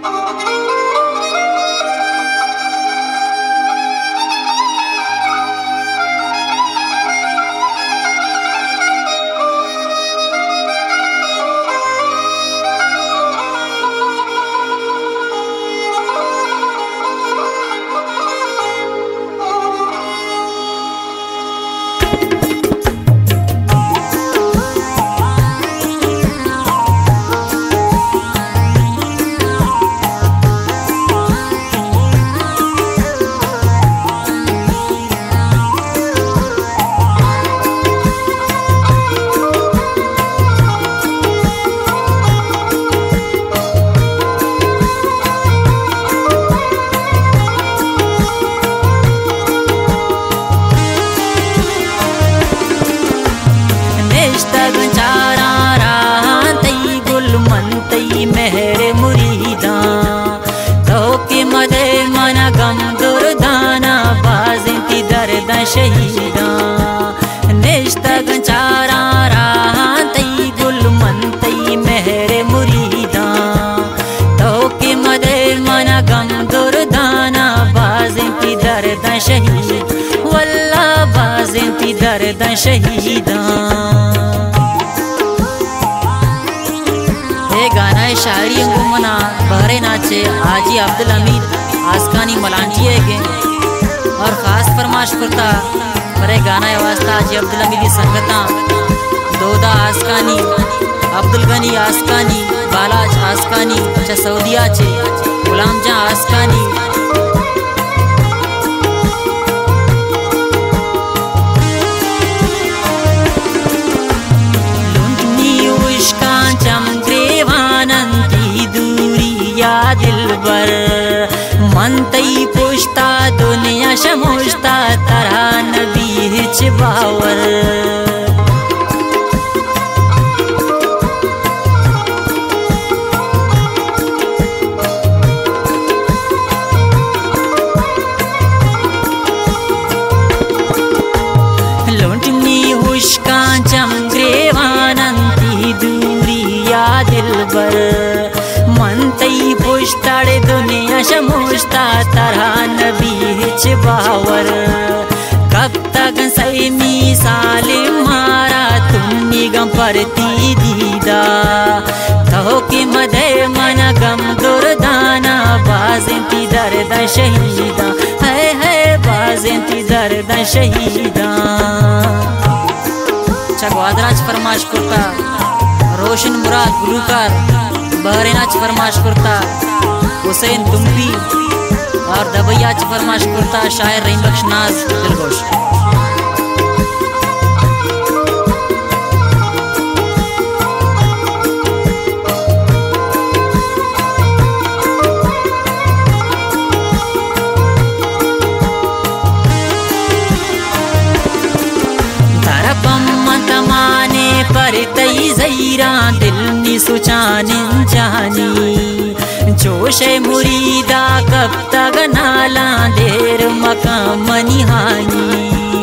शहीदा निश्तग चारा राहतई गुल मनतई मेहरे मुरीदा तो के मदे मन गम दुर्दाना बाजिंती दर्द शहीद वल्ला बाजिंती दर्द शहीदा। ये गाना शायरी अंगुमना बहरे नाचे आजी अब्दुल हमीद आसकानी मलांटिए के और ख़ास फरमाश करता बरे गाना वास्ता जी अब्दुल हमीद संगता दोदा आसकानी अब्दुल गनी आसकानी बालाज आसकानी च सऊदिया चे गुलाम जहां आसकानी लुंटनी उश्का चमग्रेवानंती दूरी या दिलबर मनतई पुश्ता दुनिया शमुश्ता तरह नबी हिच बावर लुंटनी हुश्का चमग्रेवानंती दूरी या दिलबर मनतई पुश्ताड़े दुनिया शमुश्ता तरह नबी हिच बावर कब तक सही मिसाल मारा तुम निगम परती दीदा कहो कि मदे मन गम दुर्दाना बाजिंती दर्द शहीदा है बाजिंती दर्द शहीदा। चगवादराज फरमाश करता रोशन मुराद गुलूकार बहरेनाच फरमाश करता हुसैन तुम्बी और दबैयाच फरमाश करता शायर रहीम बख्श नाज दिलगोश। तमाने पर तई जईरा दिल नी सुचानिन जानी जोशे मुरीदा कब तक नाला देर मकाम निहानी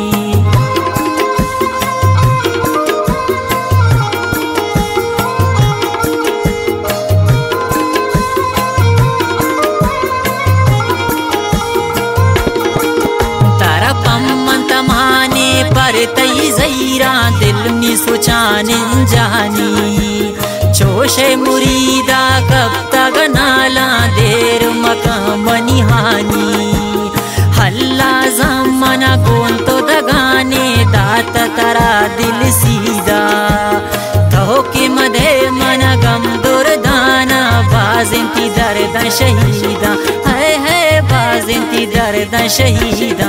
तारा पम्मन तमाने पर तई जईरा दिल नी सुचानिन जानी जोशे मुरीदा कब तक नाला देर मकाम निहानी हल्ला जमाना कौन तो दगाने दात तरा दिल सीधा तो के मदे मन गम दुर्दाना बाजिंती दर्द शहीदा है बाजिंती दर्द शहीदा।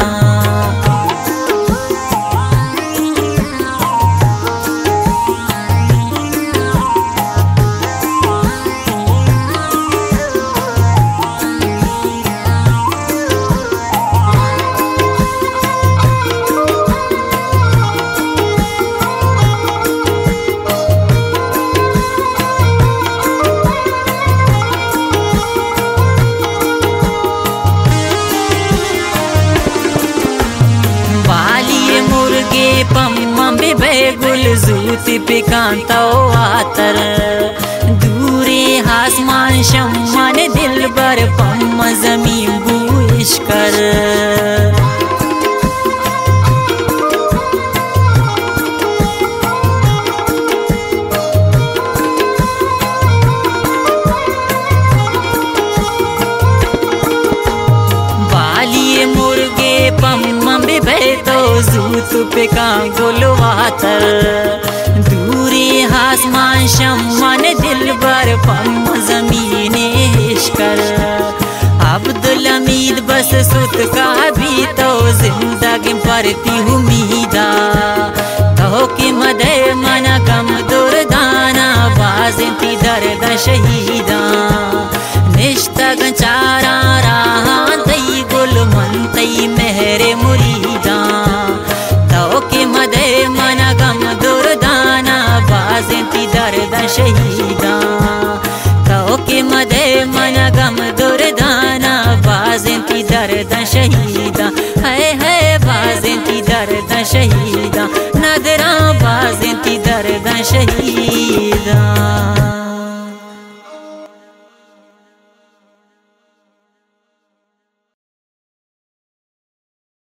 पम्मे बेगुल जूत पिकांता आतर दूरे आसमान आसमान शम्मान दिल बर पम जमीन बूश कर पम्मे बैठो जूत पे का गोलवातर दूरी आसमान शम्मान दिल बर पम जमीने हिशकर अब्दुल हमीद बस सुत का भी तो जिंदगी परती उम्मीदा तो कि मदे मना कम दुर्दाना बाजिंती दर्द शहीदा निश्तग चारा रहा तई गुल मन तई मेहरे मुरीदा तो के मदे मना गम दुर्दाना बाजिंती दर्द शहीदा तो के मदे मना गम दुर्दाना बाजिंती दर्द शहीदा है बाजिंती दर्द शहीदा नदरा बाजिंती दर्द शहीदा।